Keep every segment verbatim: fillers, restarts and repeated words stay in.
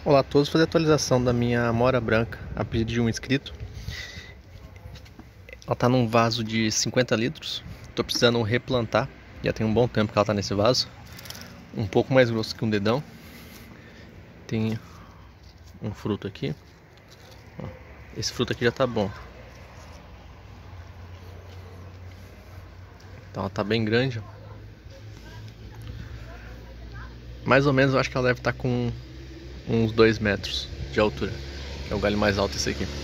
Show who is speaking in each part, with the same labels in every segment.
Speaker 1: Olá a todos, fazer a atualização da minha amora branca a pedido de um inscrito. Ela está num vaso de cinquenta litros. Estou precisando replantar, já tem um bom tempo que ela está nesse vaso. Um pouco mais grosso que um dedão. Tem um fruto aqui. Esse fruto aqui já está bom. Então ela está bem grande. Mais ou menos eu acho que ela deve estar com uns dois metros de altura, que é o galho mais alto esse aqui.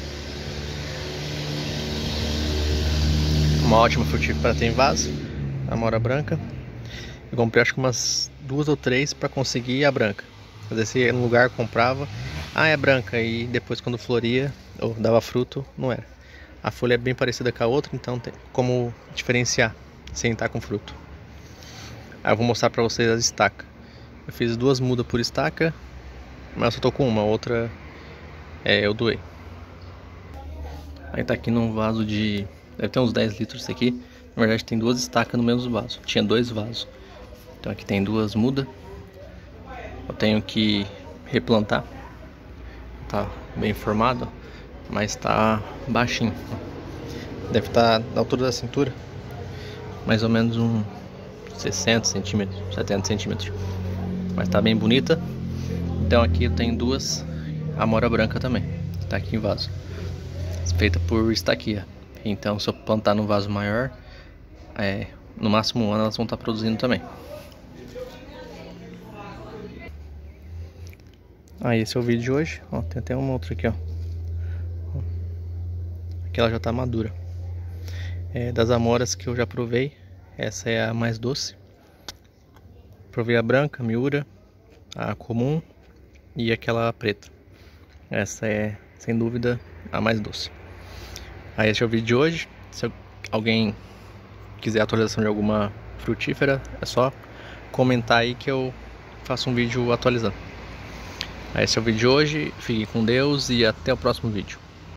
Speaker 1: Uma ótima frutífera para ter em vaso, a amora branca. Eu comprei acho que umas duas ou três para conseguir a branca. Às vezes ia no lugar, comprava, ah é branca, e depois quando floria ou dava fruto, não era. A folha é bem parecida com a outra, então tem como diferenciar sem estar com fruto. Aí eu vou mostrar para vocês as estacas. Eu fiz duas mudas por estaca, mas eu só tô com uma, a outra é, eu doei. Aí tá aqui num vaso de... deve ter uns dez litros isso aqui. Na verdade tem duas estacas no mesmo vaso. Tinha dois vasos. Então aqui tem duas mudas. Eu tenho que replantar. Tá bem formado, mas tá baixinho. Deve estar na altura da cintura. Mais ou menos uns sessenta centímetros, setenta centímetros. Mas tá bem bonita. Então aqui eu tenho duas amora branca também, que tá aqui em vaso, feita por estaquia. Então se eu plantar num vaso maior, é, no máximo um ano elas vão estar produzindo também. Ah, esse é o vídeo de hoje. Ó, tem até uma outra aqui, ó. Aqui ela já tá madura. É, das amoras que eu já provei, essa é a mais doce. Provei a branca, a miúra, a comum e aquela preta. Essa é, sem dúvida, a mais doce. Aí esse é o vídeo de hoje. Se alguém quiser atualização de alguma frutífera, é só comentar aí que eu faço um vídeo atualizando. Aí esse é o vídeo de hoje. Fiquem com Deus e até o próximo vídeo.